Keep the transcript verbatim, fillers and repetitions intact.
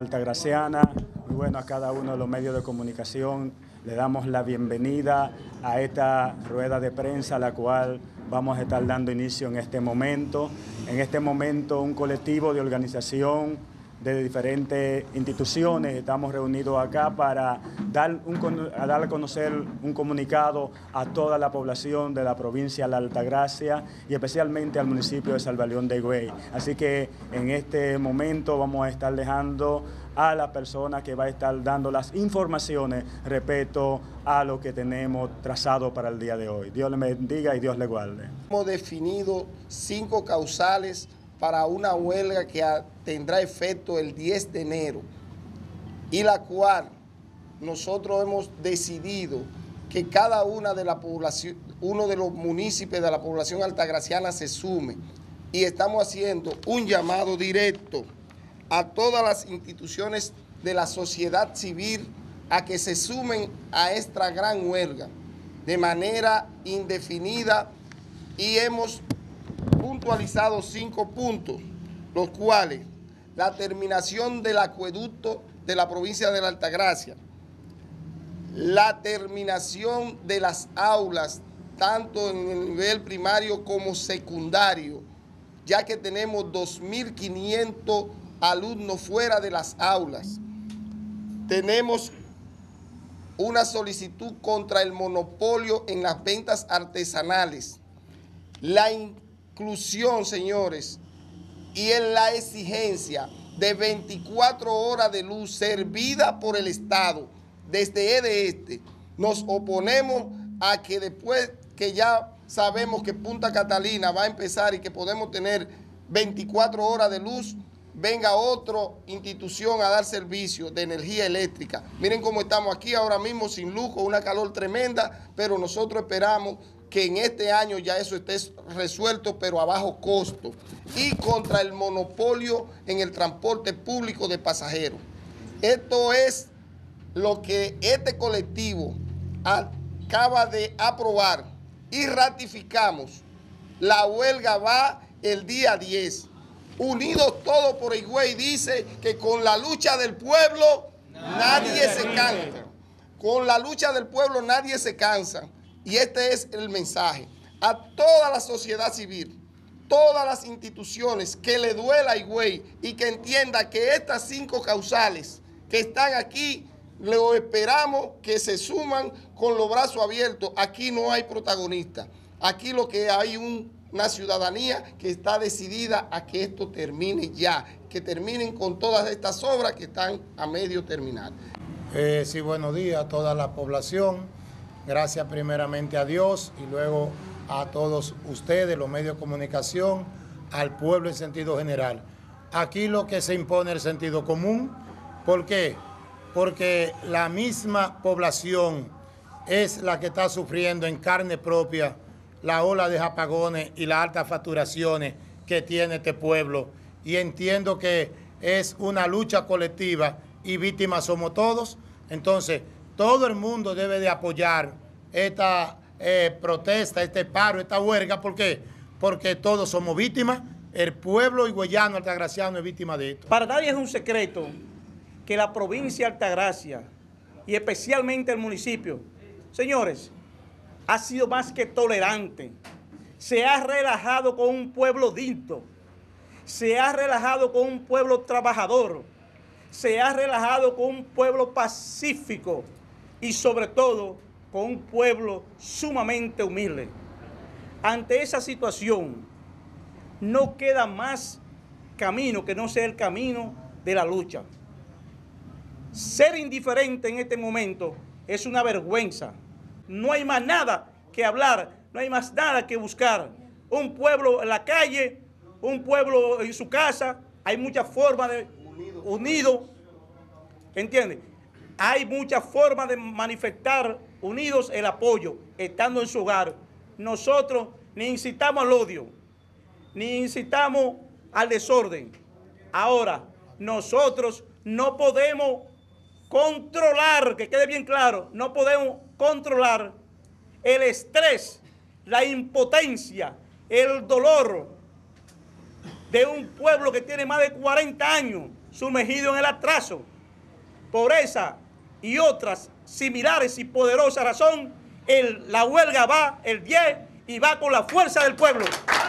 Altagraciana, y bueno, a cada uno de los medios de comunicación le damos la bienvenida a esta rueda de prensa a la cual vamos a estar dando inicio en este momento. En este momento un colectivo de organización de diferentes instituciones estamos reunidos acá para dar, un, a dar a conocer un comunicado a toda la población de la provincia de La Altagracia y especialmente al municipio de Salvaleón de Higüey. Así que en este momento vamos a estar dejando a la persona que va a estar dando las informaciones respecto a lo que tenemos trazado para el día de hoy. Dios le bendiga y Dios le guarde. Hemos definido cinco causales para una huelga que tendrá efecto el diez de enero y la cual nosotros hemos decidido que cada una de la población, uno de los municipios de la población altagraciana se sume, y estamos haciendo un llamado directo a todas las instituciones de la sociedad civil a que se sumen a esta gran huelga de manera indefinida, y hemos puntualizado cinco puntos, los cuales: la terminación del acueducto de la provincia de La Altagracia, la terminación de las aulas, tanto en el nivel primario como secundario, ya que tenemos dos mil quinientos alumnos fuera de las aulas. Tenemos una solicitud contra el monopolio en las ventas artesanales, la inclusión, señores, y en la exigencia de veinticuatro horas de luz servida por el Estado desde E Este. Nos oponemos a que después que ya sabemos que Punta Catalina va a empezar y que podemos tener veinticuatro horas de luz, venga otra institución a dar servicio de energía eléctrica. Miren cómo estamos aquí ahora mismo sin luz, con una calor tremenda, pero nosotros esperamos que en este año ya eso esté resuelto, pero a bajo costo. Y contra el monopolio en el transporte público de pasajeros. Esto es lo que este colectivo acaba de aprobar y ratificamos. La huelga va el día diez. Unidos todos por Higüey dice que con la lucha del pueblo nadie, nadie se cansa. Con la lucha del pueblo nadie se cansa. Y este es el mensaje a toda la sociedad civil, todas las instituciones que le duela a Higüey y que entienda que estas cinco causales que están aquí, lo esperamos que se suman con los brazos abiertos. Aquí no hay protagonistas, aquí lo que hay un, una ciudadanía que está decidida a que esto termine ya, que terminen con todas estas obras que están a medio terminar. Eh, sí, buenos días a toda la población. Gracias primeramente a Dios y luego a todos ustedes, los medios de comunicación, al pueblo en sentido general. Aquí lo que se impone es el sentido común. ¿Por qué? Porque la misma población es la que está sufriendo en carne propia la ola de apagones y las altas facturaciones que tiene este pueblo. Y entiendo que es una lucha colectiva y víctimas somos todos. Entonces, todo el mundo debe de apoyar esta eh, protesta, este paro, esta huelga. ¿Por qué? Porque todos somos víctimas. El pueblo higüeyano, altagraciano, es víctima de esto. Para nadie es un secreto que la provincia de Altagracia y especialmente el municipio, señores, ha sido más que tolerante. Se ha relajado con un pueblo digno, se ha relajado con un pueblo trabajador, se ha relajado con un pueblo pacífico y sobre todo con un pueblo sumamente humilde. Ante esa situación no queda más camino que no sea el camino de la lucha. Ser indiferente en este momento es una vergüenza. No hay más nada que hablar, no hay más nada que buscar. Un pueblo en la calle, un pueblo en su casa, hay muchas formas de unido, ¿entiende? Hay muchas formas de manifestar unidos el apoyo, estando en su hogar. Nosotros ni incitamos al odio, ni incitamos al desorden. Ahora, nosotros no podemos controlar, que quede bien claro, no podemos controlar el estrés, la impotencia, el dolor de un pueblo que tiene más de cuarenta años sumergido en el atraso. Por esa y otras similares y poderosas razón, el, la huelga va el diez y va con la fuerza del pueblo.